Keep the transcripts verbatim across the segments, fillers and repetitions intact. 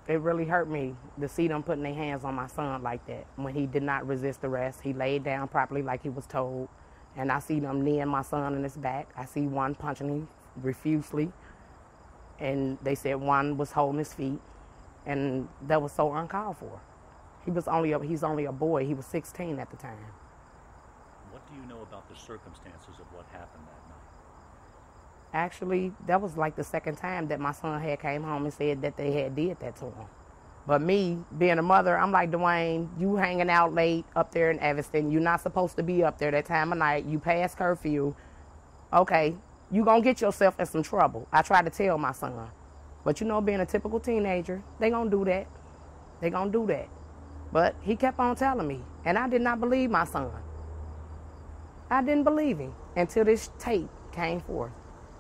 It really hurt me to see them putting their hands on my son like that. When he did not resist arrest, he laid down properly like he was told. And I see them kneeing my son in his back. I see one punching him refusely. And they said one was holding his feet. And that was so uncalled for. He was only a, he's only a boy. He was sixteen at the time. What do you know about the circumstances of what happened that night? Actually, that was like the second time that my son had came home and said that they had did that to him. But me, being a mother, I'm like, Dwayne, you hanging out late up there in Evanston. You're not supposed to be up there that time of night. You passed curfew. Okay, you gonna get yourself in some trouble. I tried to tell my son. But you know, being a typical teenager, they gonna do that. They gonna do that. But he kept on telling me, and I did not believe my son. I didn't believe him until this tape came forth.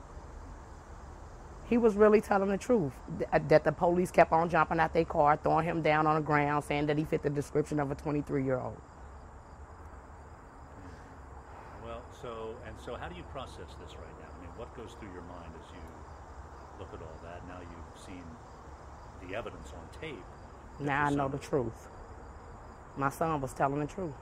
He was really telling the truth, that the police kept on jumping out their car, throwing him down on the ground, saying that he fit the description of a twenty-three-year-old. Well, so, and so how do you process this right now? I mean, what goes through your mind as you look at all that? Now you've seen the evidence on tape. Now I know the truth. My son was telling the truth.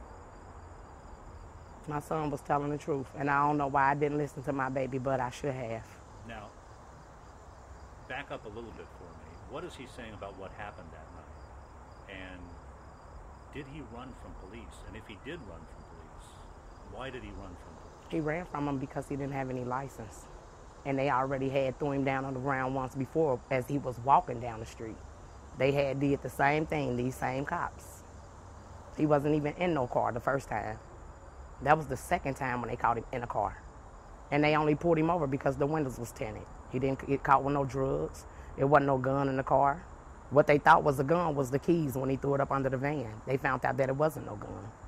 My son was telling the truth, and I don't know why I didn't listen to my baby, but I should have. Now, back up a little bit for me. What is he saying about what happened that night? And did he run from police? And if he did run from police, why did he run from police? He ran from them because he didn't have any license. And they already had threw him down on the ground once before as he was walking down the street. They had did the same thing, these same cops. He wasn't even in no car the first time. That was the second time when they caught him in a car. And they only pulled him over because the windows was tinted. He didn't get caught with no drugs. There wasn't no gun in the car. What they thought was a gun was the keys when he threw it up under the van. They found out that it wasn't no gun.